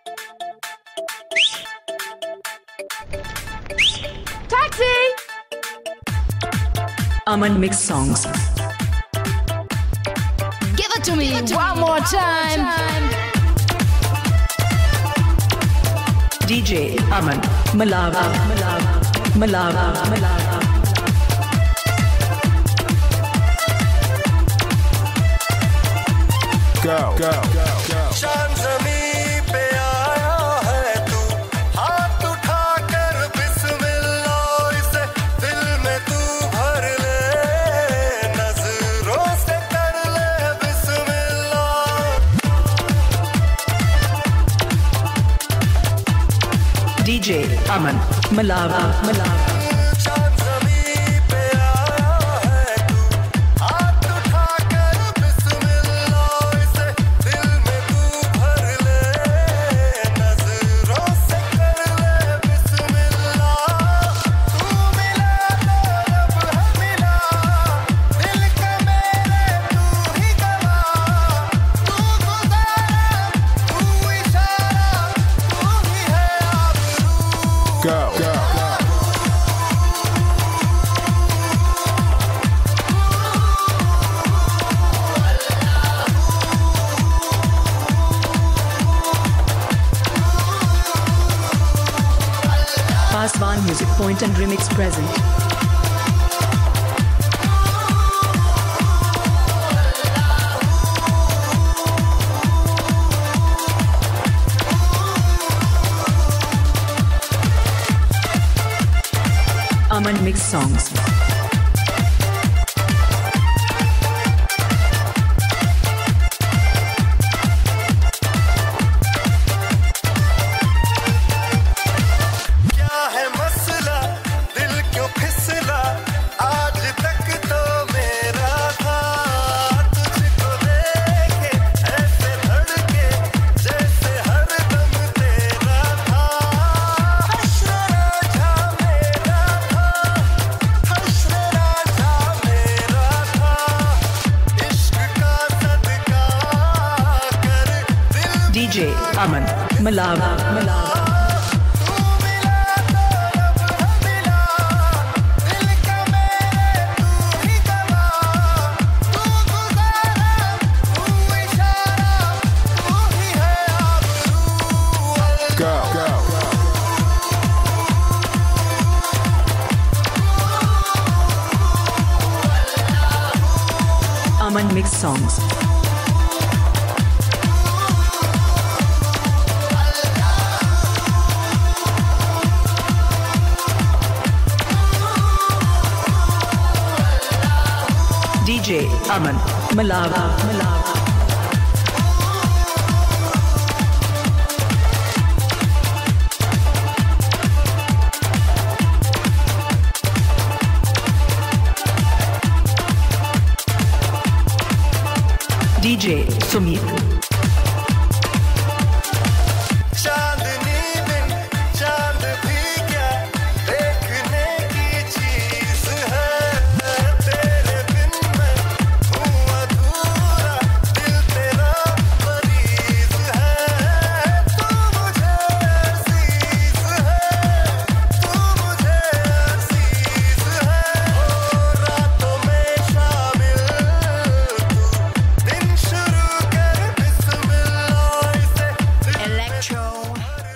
Taxi! Aman Mix Songs. Give it to me one more time. DJ Aman Malava Malava Malava. Go, go, go, go. शान ज़मीं पे आया है तू, हाथ उठाकर बिस्मिल्लाह इसे दिल में तू भर ले, नजरों से कर ले बिस्मिल्लाह। DJ Aman Malava Malava. Go, go, go. Paswan Music Point and Remix present. Aman Mix Songs. क्या है मसला, दिल क्यों फिसला, आज तक तो मेरा था, तुझको देखे ऐसे धड़के जैसे हर दम तेरा था, हश्र राजा मेरा था, हश्र राजा मेरा था, इश्क का सदका कर दिल DJ Aman Malava Malava. Go, go, go. Aman Mix Songs. DJ Aman Malava Malava. DJ Sumit. चांदनी बिन चांद भी क्या देखने की चीज है, तेरे बिन मैं हूँ अधूरा, दिल तेरा मरीज है, तू मुझे अजीज है, तू मुझे अजीज है, ओ रातों में शामिल तू, दिन शुरू कर बिस्मिल्लाह से Electro.